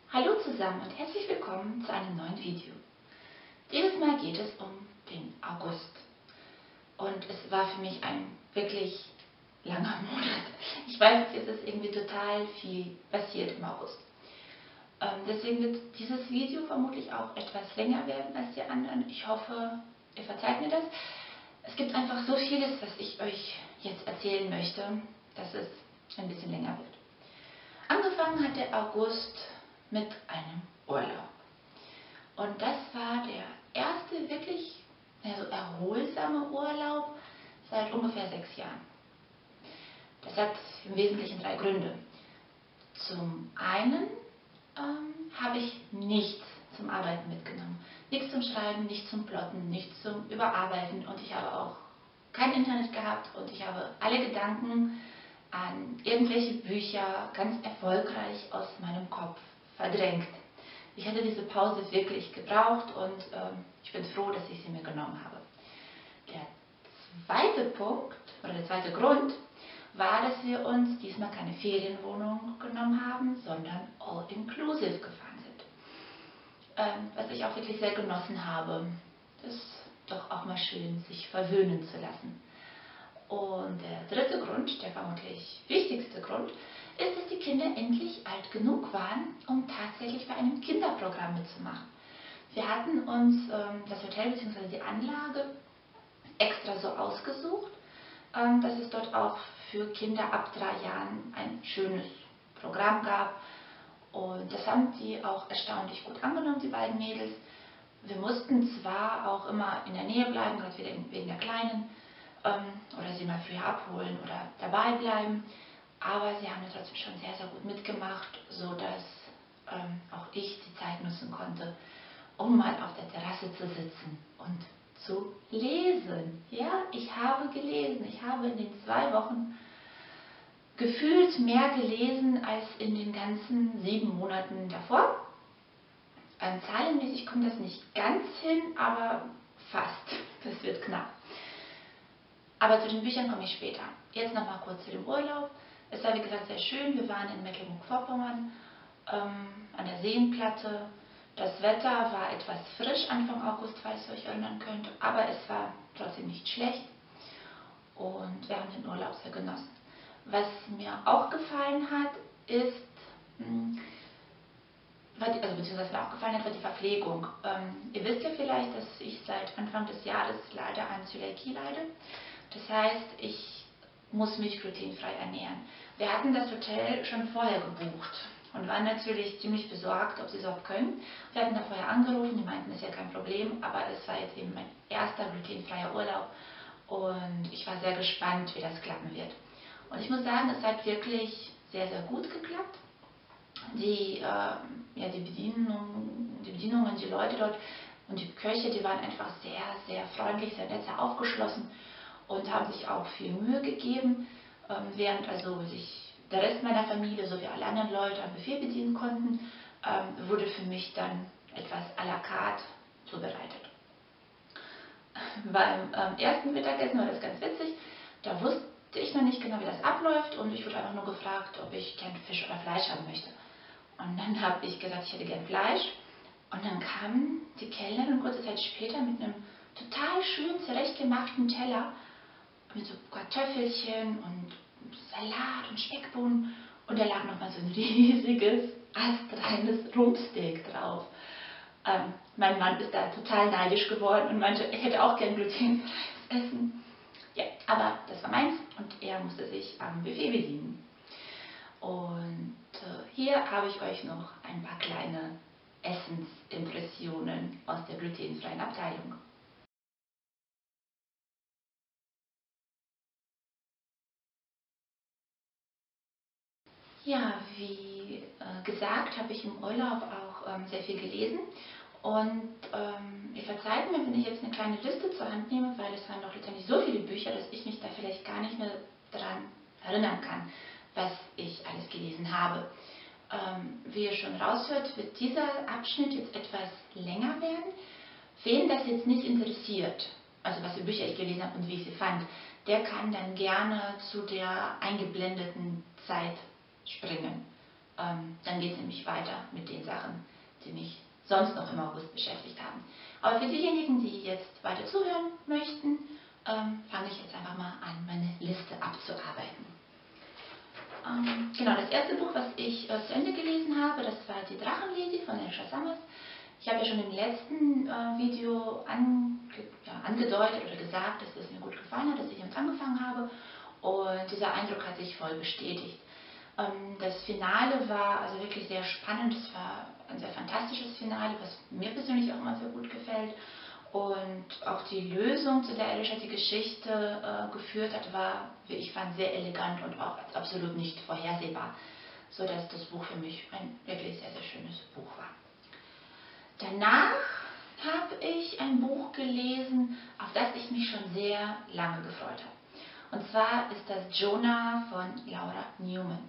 Hallo zusammen und herzlich willkommen zu einem neuen Video. Dieses Mal geht es um den August. Und es war für mich ein wirklich langer Monat. Ich weiß, es ist irgendwie total viel passiert im August. Deswegen wird dieses Video vermutlich auch etwas länger werden als die anderen. Ich hoffe, ihr verzeiht mir das. Es gibt einfach so vieles, was ich euch jetzt erzählen möchte, dass es ein bisschen länger wird. Angefangen hat der August mit einem Urlaub. Und das war der erste wirklich erholsame Urlaub seit ungefähr 6 Jahren. Das hat im Wesentlichen 3 Gründe. Zum einen habe ich nichts zum Arbeiten mitgenommen. Nichts zum Schreiben, nichts zum Plotten, nichts zum Überarbeiten. Und ich habe auch kein Internet gehabt und ich habe alle Gedanken an irgendwelche Bücher ganz erfolgreich aus meinem Kopf verdrängt. Ich hatte diese Pause wirklich gebraucht und ich bin froh, dass ich sie mir genommen habe. Der zweite Punkt oder der zweite Grund war, dass wir uns diesmal keine Ferienwohnung genommen haben, sondern all-inclusive gefahren sind. Was ich auch wirklich sehr genossen habe. Das ist doch auch mal schön, sich verwöhnen zu lassen. Und der dritte Grund, der vermutlich wichtigste Grund, ist, dass die Kinder endlich alt genug waren, um tatsächlich bei einem Kinderprogramm mitzumachen. Wir hatten uns das Hotel bzw. die Anlage extra so ausgesucht, dass es dort auch für Kinder ab 3 Jahren ein schönes Programm gab. Und das haben die auch erstaunlich gut angenommen, die beiden Mädels. Wir mussten zwar auch immer in der Nähe bleiben, gerade wegen der Kleinen, oder sie mal früher abholen oder dabei bleiben, aber sie haben trotzdem schon sehr, sehr gut mitgemacht, sodass auch ich die Zeit nutzen konnte, um mal auf der Terrasse zu sitzen und zu lesen. Ja, ich habe gelesen. Ich habe in den 2 Wochen gefühlt mehr gelesen als in den ganzen 7 Monaten davor. Zahlenmäßig kommt das nicht ganz hin, aber fast. Das wird knapp. Aber zu den Büchern komme ich später. Jetzt noch mal kurz zu dem Urlaub. Es war wie gesagt sehr schön. Wir waren in Mecklenburg-Vorpommern an der Seenplatte. Das Wetter war etwas frisch Anfang August, falls ihr euch erinnern könnt, aber es war trotzdem nicht schlecht und wir haben den Urlaub sehr genossen. Was mir auch gefallen hat, ist, beziehungsweise mir auch gefallen hat, war die Verpflegung. Ihr wisst ja vielleicht, dass ich seit Anfang des Jahres leider an Zöliakie leide. Das heißt, ich muss mich glutenfrei ernähren. Wir hatten das Hotel schon vorher gebucht und waren natürlich ziemlich besorgt, ob sie es überhaupt können. Wir hatten da vorher angerufen, die meinten, das ist ja kein Problem, aber es war jetzt eben mein erster glutenfreier Urlaub und ich war sehr gespannt, wie das klappen wird. Und ich muss sagen, es hat wirklich sehr, sehr gut geklappt. Die Bedienungen, die Leute dort und die Köche, die waren einfach sehr, sehr freundlich, sehr nett, sehr aufgeschlossen und haben sich auch viel Mühe gegeben, während also sich der Rest meiner Familie sowie alle anderen Leute am Buffet bedienen konnten, wurde für mich dann etwas à la carte zubereitet. Beim ersten Mittagessen war das ganz witzig, da wusste ich noch nicht genau, wie das abläuft und ich wurde einfach nur gefragt, ob ich gern Fisch oder Fleisch haben möchte. Und dann habe ich gesagt, ich hätte gern Fleisch. Und dann kam die Kellnerin kurze Zeit später mit einem total schön zurechtgemachten Teller mit so Kartoffelchen und Salat und Speckbohnen. Und da lag nochmal so ein riesiges, astreines Rumpsteak drauf. Mein Mann ist da total neidisch geworden und meinte, er hätte auch gern glutenfreies Essen. Ja, aber das war meins und er musste sich am Buffet bedienen. Und hier habe ich euch noch ein paar kleine Essensimpressionen aus der glutenfreien Abteilung. Ja, wie gesagt, habe ich im Urlaub auch sehr viel gelesen und ihr verzeiht mir, wenn ich jetzt eine kleine Liste zur Hand nehme, weil es waren doch letztendlich so viele Bücher, dass ich mich da vielleicht gar nicht mehr daran erinnern kann, was ich alles gelesen habe. Wie ihr schon raushört, wird dieser Abschnitt jetzt etwas länger werden. Wen das jetzt nicht interessiert, also was für Bücher ich gelesen habe und wie ich sie fand, der kann dann gerne zu der eingeblendeten Zeit springen. Dann geht es nämlich weiter mit den Sachen, die mich sonst noch im August beschäftigt haben. Aber für diejenigen, die jetzt weiter zuhören möchten, fange ich jetzt einfach mal an, meine Liste abzuarbeiten. Genau, das erste Buch, was ich zu Ende gelesen habe, das war Die Drachenlady von Alicia Summers. Ich habe ja schon im letzten Video angedeutet oder gesagt, dass es mir gut gefallen hat, dass ich damit angefangen habe, und dieser Eindruck hat sich voll bestätigt. Das Finale war also wirklich sehr spannend, es war ein sehr fantastisches Finale, was mir persönlich auch immer sehr gut gefällt. Und auch die Lösung, zu der Alicia die Geschichte geführt hat, war, wie ich fand, sehr elegant und auch absolut nicht vorhersehbar, sodass das Buch für mich ein wirklich sehr, sehr schönes Buch war. Danach habe ich ein Buch gelesen, auf das ich mich schon sehr lange gefreut habe. Und zwar ist das Jonah von Laura Newman.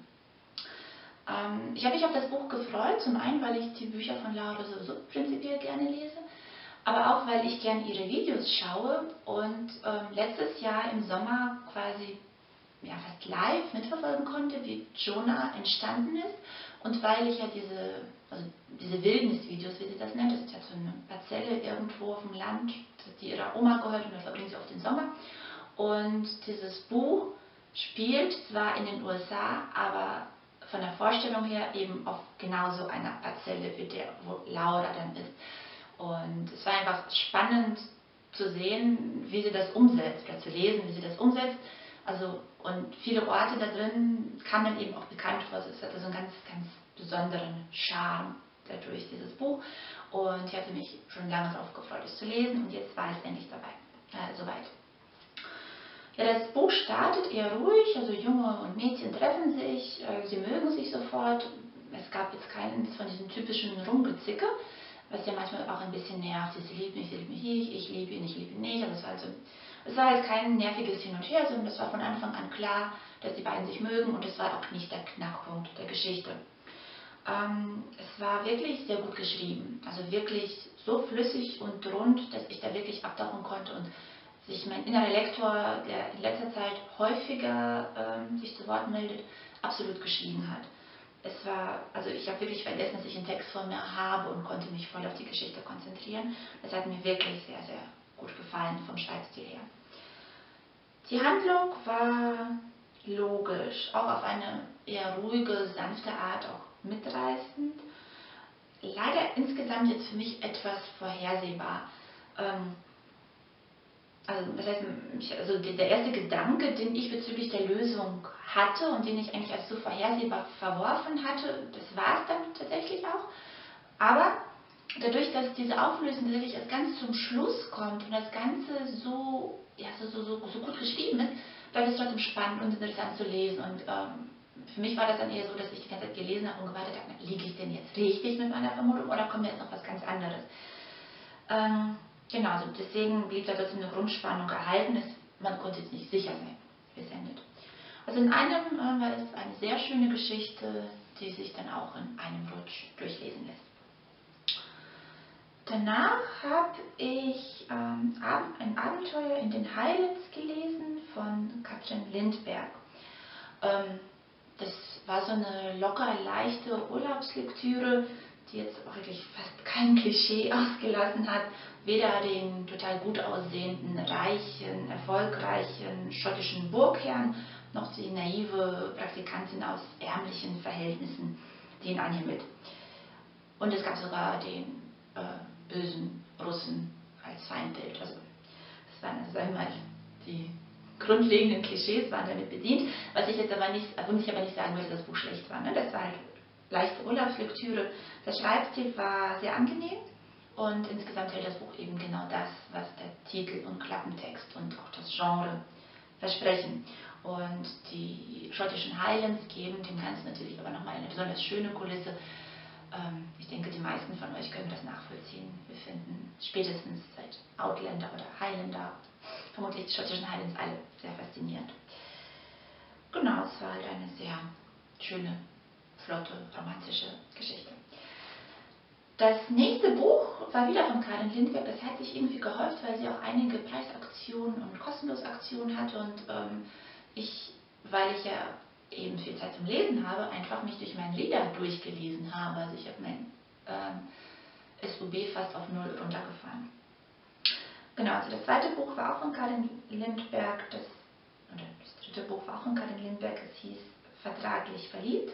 Ich habe mich auf das Buch gefreut, zum einen, weil ich die Bücher von Laura sowieso prinzipiell gerne lese, aber auch, weil ich gerne ihre Videos schaue und letztes Jahr im Sommer quasi fast live mitverfolgen konnte, wie Jonah entstanden ist, und weil ich ja diese Wildnisvideos, wie sie das nennt, das ist ja so eine Parzelle irgendwo auf dem Land, die ihrer Oma gehört, und da verbringen sie oft den Sommer. Und dieses Buch spielt zwar in den USA, aber von der Vorstellung her eben auf genauso einer Parzelle, wie der, wo Laura dann ist. Und es war einfach spannend zu sehen, wie sie das umsetzt, oder zu lesen, wie sie das umsetzt. Also, und viele Orte da drin kamen dann eben auch bekannt vor. Es hatte so einen ganz, ganz besonderen Charme dadurch, dieses Buch. Und ich hatte mich schon lange darauf gefreut, es zu lesen, und jetzt war es endlich soweit. Ja, das Buch startet eher ruhig, also Junge und Mädchen treffen sich, sie mögen sich sofort. Es gab jetzt keins von diesen typischen Rumgezicke, was ja manchmal auch ein bisschen nervt. Sie liebt mich nicht, ich liebe ihn nicht. Also es war halt kein nerviges Hin und Her, sondern es war von Anfang an klar, dass die beiden sich mögen, und es war auch nicht der Knackpunkt der Geschichte. Es war wirklich sehr gut geschrieben, also wirklich so flüssig und rund, dass ich da wirklich abtauchen konnte und sich mein innerer Lektor, der in letzter Zeit häufiger sich zu Wort meldet, absolut geschwiegen hat. Also ich habe wirklich vergessen, dass ich einen Text vor mir habe, und konnte mich voll auf die Geschichte konzentrieren. Das hat mir wirklich sehr, sehr gut gefallen vom Schreibstil her. Die Handlung war logisch, auch auf eine eher ruhige, sanfte Art, auch mitreißend. Leider insgesamt jetzt für mich etwas vorhersehbar. Also der erste Gedanke, den ich bezüglich der Lösung hatte und den ich eigentlich als so vorhersehbar verworfen hatte, das war es dann tatsächlich auch. Aber dadurch, dass diese Auflösung tatsächlich erst ganz zum Schluss kommt und das Ganze so gut geschrieben ist, bleibt es trotzdem spannend und interessant zu lesen. Und für mich war das dann eher so, dass ich die ganze Zeit gelesen habe und gewartet habe, liege ich denn jetzt richtig mit meiner Vermutung oder kommt jetzt noch was ganz anderes? Genau, also deswegen blieb da trotzdem eine Grundspannung erhalten. Man konnte jetzt nicht sicher sein, wie es endet. Also in einem war es eine sehr schöne Geschichte, die sich dann auch in einem Rutsch durchlesen lässt. Danach habe ich ein Abenteuer in den Highlands gelesen von Katrin Lindberg. Das war so eine locker leichte Urlaubslektüre, die jetzt auch wirklich fast kein Klischee ausgelassen hat. Weder den total gut aussehenden, reichen, erfolgreichen schottischen Burgherrn, noch die naive Praktikantin aus ärmlichen Verhältnissen, die ihn anhimmelt. Und es gab sogar den bösen Russen als Feindbild. Also das waren, also, sagen wir mal, die grundlegenden Klischees waren damit bedient. Womit ich aber nicht sagen würde, dass das Buch schlecht war. Ne? Das war halt leichte Urlaubslektüre. Der Schreibstil war sehr angenehm, und insgesamt hält das Buch eben genau das, was der Titel und Klappentext und auch das Genre versprechen. Und die schottischen Highlands geben dem Ganzen natürlich aber nochmal eine besonders schöne Kulisse. Ich denke, die meisten von euch können das nachvollziehen. Wir finden spätestens seit Outlander oder Highlander vermutlich die schottischen Highlands alle sehr faszinierend. Genau, es war halt eine sehr schöne, flotte, romantische Geschichte. Das nächste Buch war wieder von Katrin Lindberg. Das hat sich irgendwie gehäuft, weil sie auch einige Preisaktionen und Kostenlosaktionen hatte. Und weil ich ja eben viel Zeit zum Lesen habe, einfach mich durch meine Lieder durchgelesen habe. Also ich habe mein SUB fast auf 0 runtergefahren. Genau, also das zweite Buch war auch von Karin Lindberg, das dritte Buch war auch von Karin Lindberg, es hieß Vertraglich verliebt.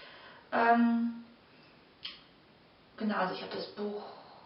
Genau, also ich habe das Buch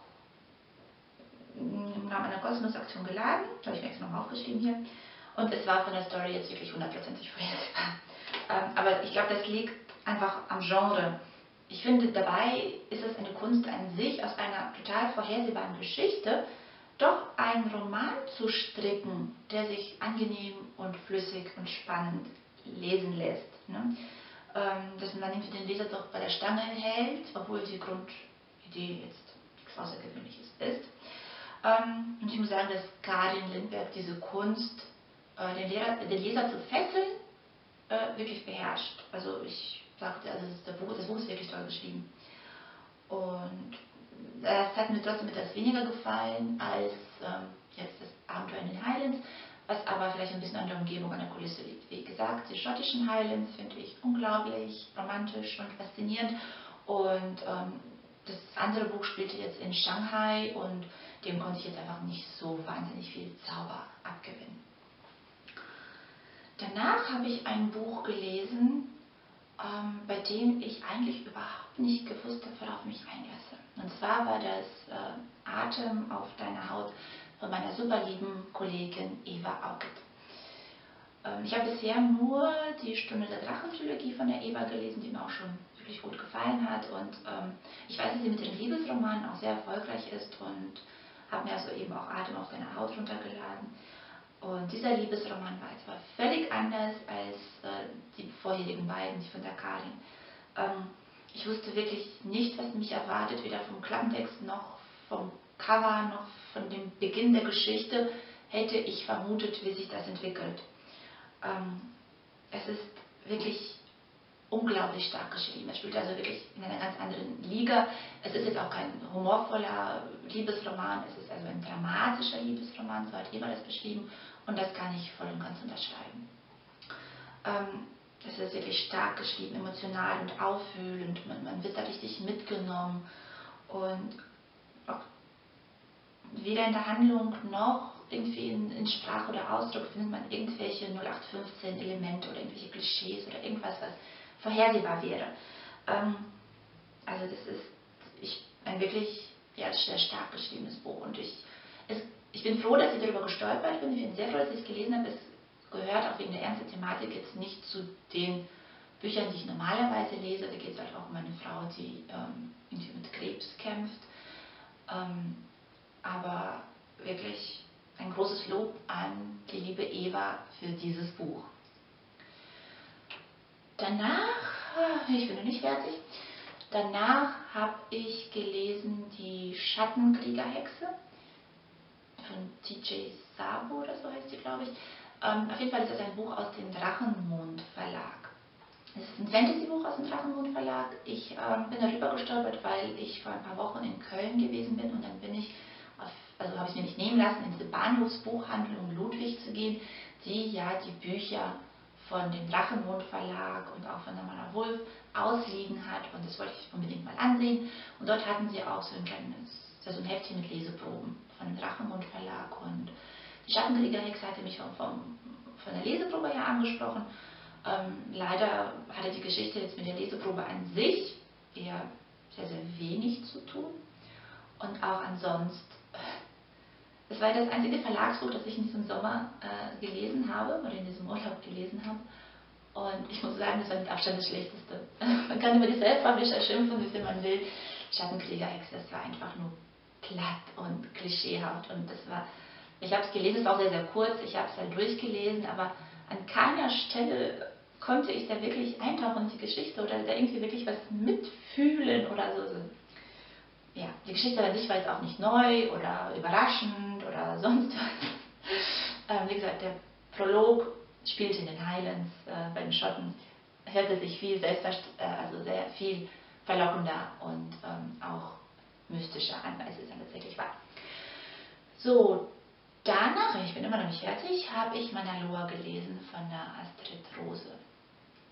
im Rahmen einer Kostenlosaktion geladen, habe ich mir extra nochmal aufgeschrieben hier, und es war von der Story jetzt wirklich 100% vorhersehbar. Aber ich glaube, das liegt einfach am Genre. Ich finde, dabei ist es eine Kunst an sich, aus einer total vorhersehbaren Geschichte doch einen Roman zu stricken, der sich angenehm und flüssig und spannend lesen lässt. Ne? Dass man irgendwie den Leser doch bei der Stange hält, obwohl die Grundidee jetzt nichts Außergewöhnliches ist. Und ich muss sagen, dass Karin Lindberg diese Kunst, den Leser zu fesseln, wirklich beherrscht. Also ich sagte, also das Buch ist wirklich toll geschrieben. Und das hat mir trotzdem etwas weniger gefallen als jetzt das Abenteuer in den Highlands, was aber vielleicht ein bisschen an der Umgebung, an der Kulisse liegt. Wie gesagt, die schottischen Highlands finde ich unglaublich romantisch und faszinierend. Und das andere Buch spielte jetzt in Shanghai und dem konnte ich jetzt einfach nicht so wahnsinnig viel Zauber abgewinnen. Danach habe ich ein Buch gelesen, bei dem ich eigentlich überhaupt nicht gewusst habe, worauf ich mich einlasse. Und zwar war das Atem auf deiner Haut von meiner super lieben Kollegin Eva Augget. Ich habe bisher nur die Stunde der Drachen-Trilogie von der Eva gelesen, die mir auch schon wirklich gut gefallen hat. Und ich weiß, dass sie mit den Liebesromanen auch sehr erfolgreich ist und habe mir also eben auch Atem auf deiner Haut runtergeladen. Und dieser Liebesroman war jetzt aber völlig anders als die vorherigen beiden, die von der Karin. Ich wusste wirklich nicht, was mich erwartet, weder vom Klappentext noch vom Cover noch von dem Beginn der Geschichte hätte ich vermutet, wie sich das entwickelt. Es ist wirklich unglaublich stark geschrieben. Es spielt also wirklich in einer ganz anderen Liga. Es ist jetzt auch kein humorvoller Liebesroman, es ist also ein dramatischer Liebesroman, so hat Eva das beschrieben, und das kann ich voll und ganz unterschreiben. Es ist wirklich stark geschrieben, emotional und aufwühlend, man wird da richtig mitgenommen und auch weder in der Handlung noch irgendwie in Sprache oder Ausdruck findet man irgendwelche 0815 Elemente oder irgendwelche Klischees oder irgendwas, was vorhersehbar wäre. Also das ist ein wirklich sehr stark geschriebenes Buch, und ich bin froh, dass ich darüber gestolpert bin. Ich bin sehr froh, dass ich es gelesen habe. Es gehört auch wegen der ernsten Thematik jetzt nicht zu den Büchern, die ich normalerweise lese. Da geht es halt auch um eine Frau, die irgendwie mit Krebs kämpft. Aber wirklich ein großes Lob an die liebe Eva für dieses Buch. Danach, ich bin noch nicht fertig, danach habe ich gelesen die Schattenkriegerhexe von T.J. Sabo oder so heißt sie, glaube ich. Auf jeden Fall ist das ein Buch aus dem Drachenmond Verlag. Es ist ein Fantasy-Buch aus dem Drachenmond Verlag. Ich bin darüber gestolpert, weil ich vor ein paar Wochen in Köln gewesen bin, und dann bin ich also habe ich mir nicht nehmen lassen, in diese Bahnhofsbuchhandlung Ludwig zu gehen, die ja die Bücher von dem Drachenmond Verlag und auch von Amanda Wolf ausliegen hat, und das wollte ich unbedingt mal ansehen. Und dort hatten sie auch so ein Heftchen mit Leseproben von dem Drachenmond Verlag, und die Schattenkriegerhexe hatte mich von der Leseprobe her angesprochen. Leider hatte die Geschichte jetzt mit der Leseprobe an sich eher sehr wenig zu tun, und auch ansonsten es war das einzige Verlagsbuch, das ich in diesem Sommer gelesen habe oder in diesem Urlaub gelesen habe. Und ich muss sagen, das war mit Abstand das Schlechteste. Man kann über die Self-Publisher schimpfen, wie viel man will. Schattenkriegerhexe, das war einfach nur platt und klischeehaft. Und ich habe es gelesen, es war auch sehr kurz, ich habe es halt durchgelesen, aber an keiner Stelle konnte ich da wirklich eintauchen in die Geschichte oder da irgendwie wirklich was mitfühlen oder so. Ja, die Geschichte an sich war jetzt auch nicht neu oder überraschend oder sonst was. Wie gesagt, der Prolog spielte in den Highlands bei den Schotten, hörte sich also sehr viel verlockender und auch mystischer an, als es dann tatsächlich war. So, danach, ich bin immer noch nicht fertig, habe ich Manalor gelesen von der Astrid Rose.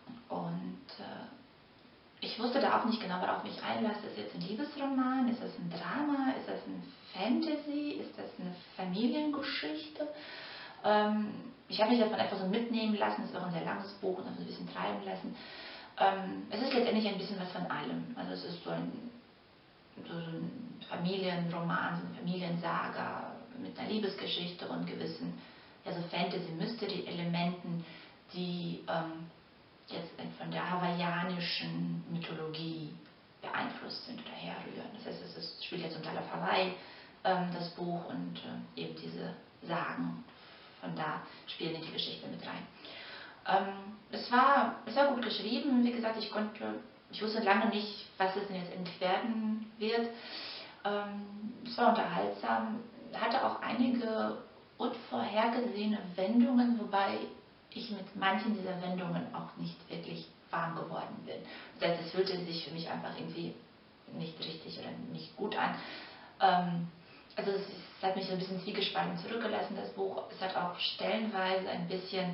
Und ich wusste da auch nicht genau, worauf ich mich einlasse. Ist es jetzt ein Liebesroman? Ist es ein Drama? Ist es ein Fantasy? Ist das eine Familiengeschichte? Ich habe mich davon einfach so mitnehmen lassen. Es ist auch ein sehr langes Buch und ein bisschen treiben lassen. Es ist letztendlich ein bisschen was von allem. Also es ist so ein Familienroman, so eine Familiensaga mit einer Liebesgeschichte und gewissen so Fantasy-Mystery-Elementen, die jetzt von der hawaiianischen Mythologie beeinflusst sind oder herrühren. Das heißt, es spielt jetzt zum Teil auf Hawaii, das Buch, und eben diese Sagen, von da spielen in die Geschichte mit rein. Es war gut geschrieben. Wie gesagt, ich wusste lange nicht, was es denn jetzt endlich werden wird. Es war unterhaltsam, hatte auch einige unvorhergesehene Wendungen, wobei ich mit manchen dieser Wendungen auch nicht wirklich warm geworden bin. Das heißt, es fühlte sich für mich einfach irgendwie nicht richtig oder nicht gut an. Also es hat mich so ein bisschen zwiegespalten zurückgelassen, das Buch. Es hat auch stellenweise ein bisschen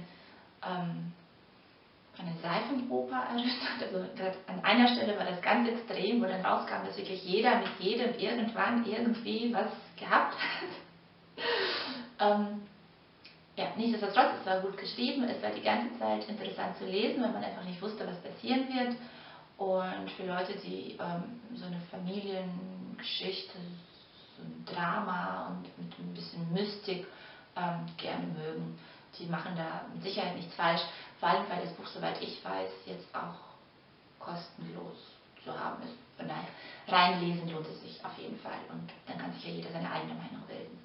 eine Seifenoper erinnert. Also an einer Stelle war das ganz extrem, wo dann rauskam, dass wirklich jeder mit jedem irgendwann irgendwie was gehabt hat. Ja, nichtsdestotrotz, es war gut geschrieben, es war die ganze Zeit interessant zu lesen, weil man einfach nicht wusste, was passieren wird. Und für Leute, die so eine Familiengeschichte, so ein Drama und mit ein bisschen Mystik gerne mögen, die machen da mit Sicherheit nichts falsch, vor allem weil das Buch, soweit ich weiß, jetzt auch kostenlos zu haben ist. Von daher, reinlesen lohnt es sich auf jeden Fall, und dann kann sich ja jeder seine eigene Meinung bilden.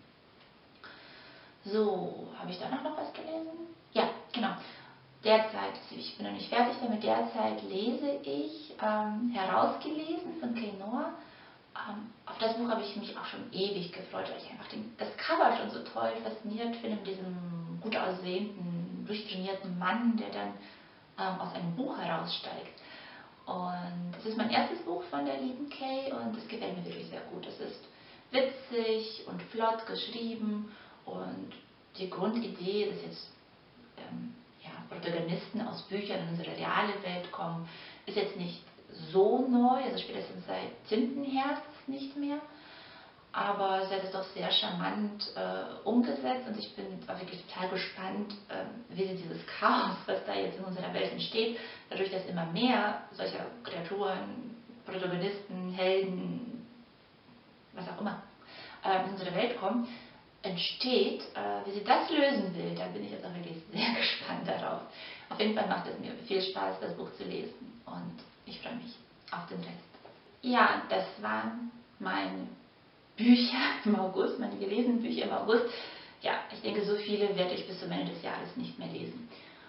So, habe ich da noch was gelesen? Ja, genau. Derzeit, ich bin noch nicht fertig damit, derzeit lese ich Herausgelesen von Kay Noah. Auf das Buch habe ich mich auch schon ewig gefreut, weil ich einfach das Cover schon so toll fasziniert finde, mit diesem gut aussehenden, durchtrainierten Mann, der dann aus einem Buch heraussteigt. Und das ist mein erstes Buch von der lieben Kay und es gefällt mir wirklich sehr gut. Es ist witzig und flott geschrieben. Und die Grundidee, dass jetzt Protagonisten aus Büchern in unsere reale Welt kommen, ist jetzt nicht so neu, also spätestens seit Tintenherz nicht mehr. Aber sie hat es doch sehr charmant umgesetzt, und ich bin auch wirklich total gespannt, wie sie dieses Chaos, was da jetzt in unserer Welt entsteht, dadurch, dass immer mehr solcher Kreaturen, Protagonisten, Helden, was auch immer, in unsere Welt kommen, entsteht, wie sie das lösen will. Da bin ich jetzt auch wirklich sehr gespannt darauf. Auf jeden Fall macht es mir viel Spaß, das Buch zu lesen, und ich freue mich auf den Rest. Ja, das waren meine Bücher im August, meine gelesenen Bücher im August. Ja, ich denke, so viele werde ich bis zum Ende des Jahres nicht mehr lesen.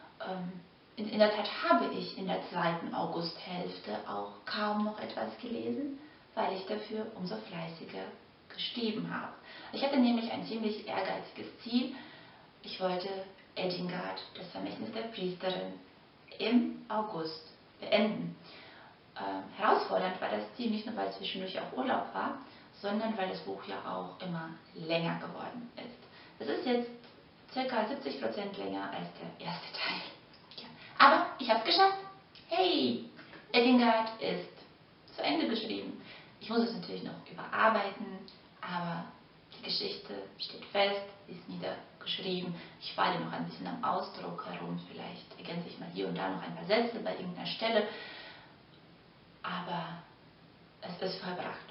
In der Tat habe ich in der zweiten Augusthälfte auch kaum noch etwas gelesen, weil ich dafür umso fleißiger geschrieben habe. Ich hatte nämlich ein ziemlich ehrgeiziges Ziel. Ich wollte Eddingard, das Vermächtnis der Priesterin, im August beenden. Herausfordernd war das Ziel, nicht nur weil es zwischendurch auch Urlaub war, sondern weil das Buch ja auch immer länger geworden ist. Es ist jetzt ca. 70% länger als der erste Teil. Ja. Aber ich habe es geschafft. Hey, Eddingard ist zu Ende geschrieben. Ich muss es natürlich noch überarbeiten, aber die Geschichte steht fest, sie ist niedergeschrieben. Ich feile noch ein bisschen am Ausdruck herum, vielleicht ergänze ich mal hier und da noch ein paar Sätze bei irgendeiner Stelle, aber es ist vollbracht.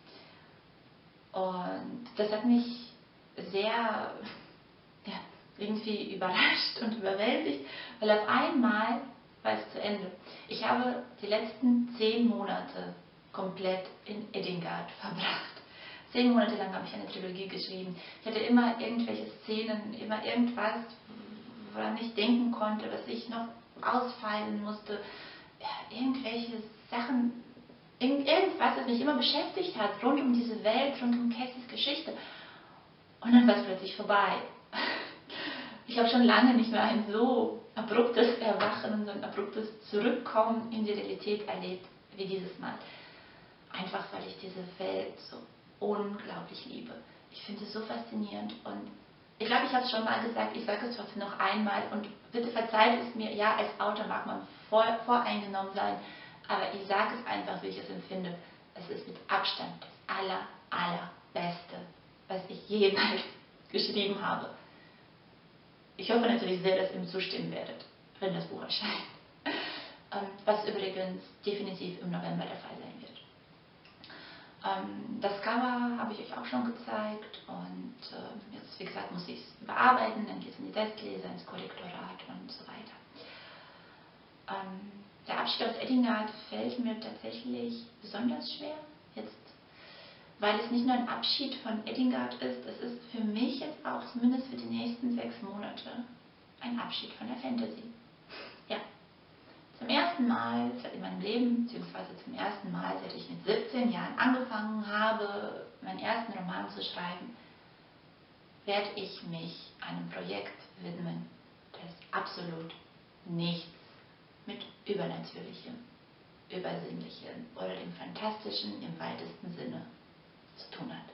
Und das hat mich sehr irgendwie überrascht und überwältigt, weil auf einmal war es zu Ende. Ich habe die letzten 10 Monate komplett in Eddingard verbracht. 10 Monate lang habe ich eine Trilogie geschrieben. Ich hatte immer irgendwelche Szenen, immer irgendwas, woran ich denken konnte, was ich noch ausfeilen musste. Ja, irgendwelche Sachen, irgendwas, das mich immer beschäftigt hat, rund um diese Welt, rund um Cassys Geschichte. Und dann war es plötzlich vorbei. Ich habe schon lange nicht mehr ein so abruptes Erwachen und so ein abruptes Zurückkommen in die Realität erlebt wie dieses Mal. Einfach weil ich diese Welt so unglaublich liebe. Ich finde es so faszinierend, und ich glaube, ich habe es schon mal gesagt, ich sage es trotzdem noch einmal und bitte verzeiht es mir, ja, als Autor mag man voreingenommen sein, aber ich sage es einfach, wie ich es empfinde. Es ist mit Abstand das allerbeste, was ich jemals geschrieben habe. Ich hoffe natürlich sehr, dass ihr mir zustimmen werdet, wenn das Buch erscheint. Was übrigens definitiv im November der Fall sein wird. Das Cover habe ich euch auch schon gezeigt und jetzt, wie gesagt, muss ich es überarbeiten, dann geht es in die Testleser, ins Korrektorat und so weiter. Der Abschied aus Eddingard fällt mir tatsächlich besonders schwer, jetzt, weil es nicht nur ein Abschied von Eddingard ist, es ist für mich jetzt auch, zumindest für die nächsten 6 Monate, ein Abschied von der Fantasy. Ja. Zum ersten Mal in meinem Leben, beziehungsweise zum ersten Mal, seit ich mit 17 Jahren angefangen habe, meinen ersten Roman zu schreiben, werde ich mich einem Projekt widmen, das absolut nichts mit Übernatürlichem, Übersinnlichem oder dem Fantastischen im weitesten Sinne zu tun hat.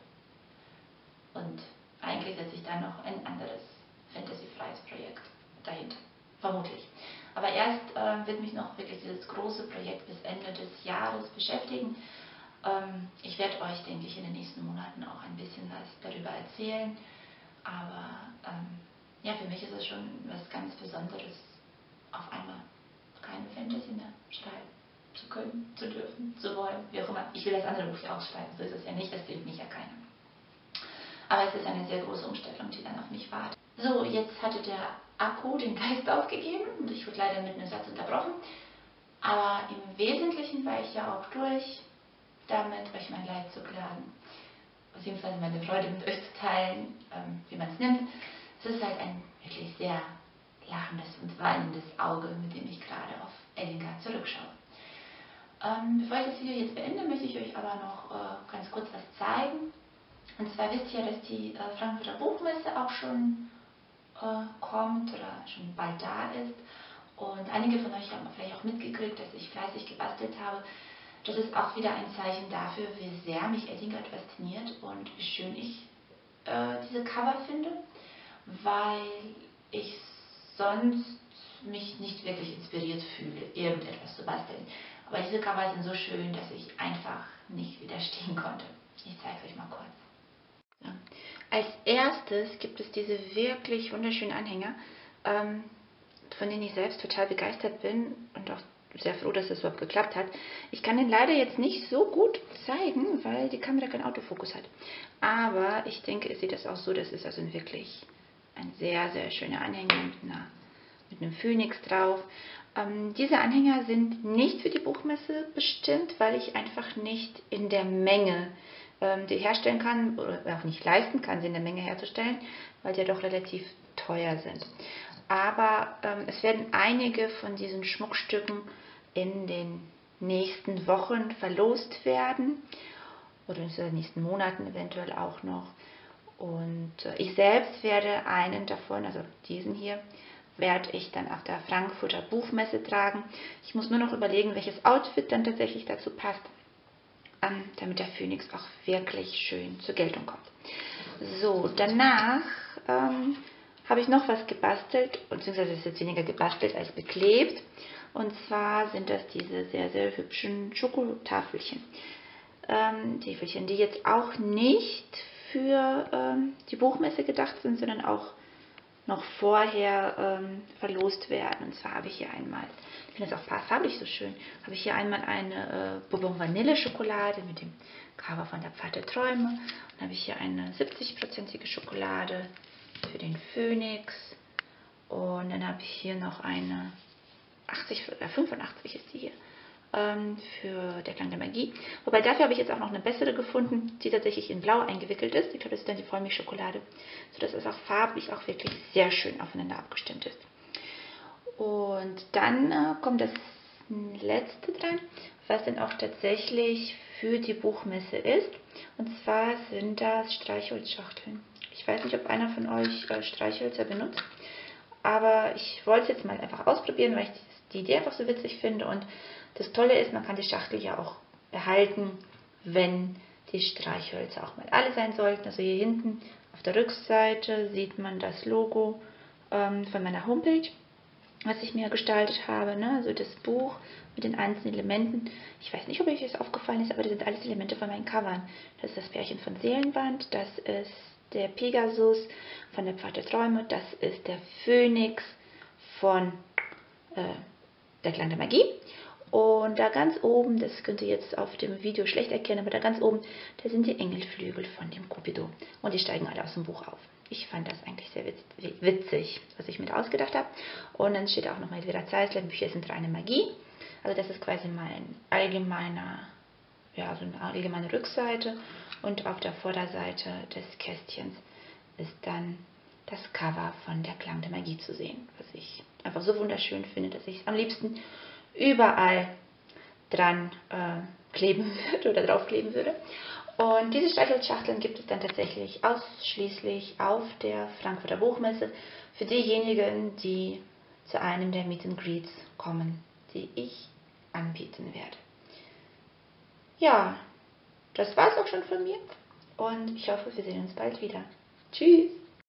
Und eigentlich setze ich da noch ein anderes fantasyfreies Projekt dahinter, vermutlich. Aber erst wird mich noch wirklich dieses große Projekt bis Ende des Jahres beschäftigen. Ich werde euch, denke ich, in den nächsten Monaten auch ein bisschen was darüber erzählen. Aber ja, für mich ist es schon was ganz Besonderes, auf einmal keine Fantasy mehr schreiben zu können, zu dürfen, zu wollen, wie auch immer. Ich will das andere Buch ja auch schreiben, so ist es ja nicht, das will mich ja keiner. Aber es ist eine sehr große Umstellung, die dann auf mich wartet. So, jetzt hatte der Akku den Geist aufgegeben und ich wurde leider mit einem Satz unterbrochen. Aber im Wesentlichen war ich ja auch durch, damit euch mein Leid zu klagen, beziehungsweise meine Freude mit euch zu teilen, wie man es nimmt. Es ist halt ein wirklich sehr lachendes und weinendes Auge, mit dem ich gerade auf Eddingard zurückschaue. Bevor ich das Video jetzt beende, möchte ich euch aber noch ganz kurz was zeigen. Und zwar wisst ihr, dass die Frankfurter Buchmesse auch schon kommt oder schon bald da ist. Und einige von euch haben vielleicht auch mitgekriegt, dass ich fleißig gebastelt habe. Das ist auch wieder ein Zeichen dafür, wie sehr mich Eddingard fasziniert und wie schön ich diese Cover finde, weil ich sonst mich nicht wirklich inspiriert fühle, irgendetwas zu basteln. Aber diese Cover sind so schön, dass ich einfach nicht widerstehen konnte. Ich zeige es euch mal kurz. Ja. Als erstes gibt es diese wirklich wunderschönen Anhänger, von denen ich selbst total begeistert bin und auch sehr froh, dass es überhaupt geklappt hat. Ich kann den leider jetzt nicht so gut zeigen, weil die Kamera keinen Autofokus hat. Aber ich denke, ihr seht das auch so, das ist also wirklich ein sehr, sehr schöner Anhänger mit einem Phönix drauf. Diese Anhänger sind nicht für die Buchmesse bestimmt, weil ich einfach nicht in der Menge die herstellen kann oder auch nicht leisten kann, sie in der Menge herzustellen, weil die ja doch relativ teuer sind. Aber es werden einige von diesen Schmuckstücken in den nächsten Wochen verlost werden oder in den nächsten Monaten eventuell auch noch. Und ich selbst werde einen davon, also diesen hier, werde ich dann auf der Frankfurter Buchmesse tragen. Ich muss nur noch überlegen, welches Outfit dann tatsächlich dazu passt, damit der Phönix auch wirklich schön zur Geltung kommt. So, danach habe ich noch was gebastelt, beziehungsweise es ist jetzt weniger gebastelt als beklebt. Und zwar sind das diese sehr, sehr hübschen Schokotafelchen. Täfelchen, die jetzt auch nicht für die Buchmesse gedacht sind, sondern auch noch vorher verlost werden. Und zwar habe ich hier einmal, ich finde das auch farblich so schön, habe ich hier einmal eine Bourbon Vanille Schokolade mit dem Cover von der Pfad der Träume. Dann habe ich hier eine 70%ige Schokolade für den Phönix. Und dann habe ich hier noch eine 85 ist die hier, für der Klang der Magie. Wobei dafür habe ich jetzt auch noch eine bessere gefunden, die tatsächlich in Blau eingewickelt ist. Ich glaube, das ist dann die Vollmilchschokolade, sodass es auch farblich auch wirklich sehr schön aufeinander abgestimmt ist. Und dann kommt das letzte dran, was dann auch tatsächlich für die Buchmesse ist. Und zwar sind das Streichholzschachteln. Ich weiß nicht, ob einer von euch Streichhölzer benutzt, aber ich wollte es jetzt mal einfach ausprobieren, weil ich die Idee einfach so witzig finde. Und das Tolle ist, man kann die Schachtel ja auch behalten, wenn die Streichhölzer auch mal alle sein sollten. Also hier hinten auf der Rückseite sieht man das Logo von meiner Homepage. was ich mir gestaltet habe, ne? Also das Buch mit den einzelnen Elementen. Ich weiß nicht, ob euch das aufgefallen ist, aber das sind alles Elemente von meinen Covern. Das ist das Pärchen von Seelenband, das ist der Pegasus von der Pfad der Träume, das ist der Phönix von der Klang der Magie. Und da ganz oben, das könnt ihr jetzt auf dem Video schlecht erkennen, aber da ganz oben, da sind die Engelflügel von dem Cupido. Und die steigen alle aus dem Buch auf. Ich fand das eigentlich sehr witzig, was ich mir da ausgedacht habe. Und dann steht auch noch mal Vera Zeisler, Bücher sind reine Magie. Also das ist quasi mein allgemeiner, ja, so eine allgemeine Rückseite. Und auf der Vorderseite des Kästchens ist dann das Cover von der Klang der Magie zu sehen, was ich einfach so wunderschön finde, dass ich es am liebsten überall dran kleben würde oder draufkleben würde. Und diese Streichholzschachteln gibt es dann tatsächlich ausschließlich auf der Frankfurter Buchmesse für diejenigen, die zu einem der Meet and Greets kommen, die ich anbieten werde. Ja, das war es auch schon von mir und ich hoffe, wir sehen uns bald wieder. Tschüss!